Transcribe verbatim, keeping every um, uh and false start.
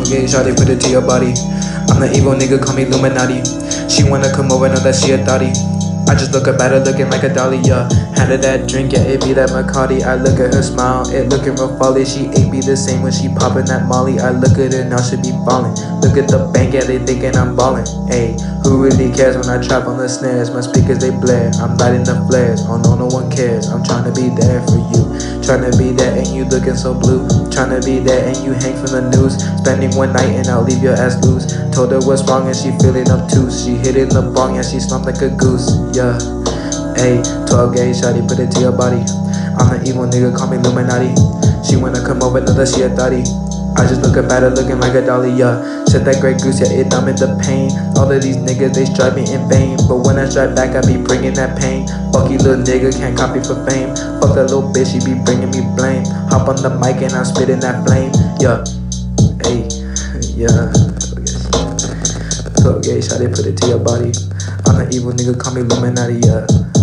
twelve gauge, shotty, put it to your body. I'm the evil nigga, call me Loominati. She wanna come over, know that she a thotty. I just look up at her looking like a dolly, yeah. Handed that drink, yeah, it be that macardi. I look at her smile, it looking real folly. She ain't be the same when she poppin' that molly. I look at her now, she be ballin'. Look at the bank, yeah, they thinking I'm ballin'. Ayy, who really cares when I trap on the snares? My speakers, they blare, I'm lighting the flares. Oh no, no one cares, I'm tryna be there for you. Tryna be there and you looking so blue. Tryna be there and you hang from the noose. Spending one night and I'll leave your ass loose. Told her what's wrong and she feeling obtuse. She hit it in the bong, yeah, she slumped like a goose. Yeah, ayy, twelve gauge, shawty, put it to your body. I'm the evil nigga, call me Loominati. She wanna come over, know that she a thotty. I just look up at her looking like a dolly, yeah. Said that great goose, yeah, it numb in the pain. All of these niggas, they strive me in vain. But when I strike back, I be bringing that pain. Fuck you little nigga, can't copy for fame. Fuck that little bitch, she be bringing me blame. Hop on the mic and I'm spitting that flame, yeah. Ayy, yeah. twelve gauge, shawty, put it to your body. I'm the evil nigga, call me Loominati, yeah.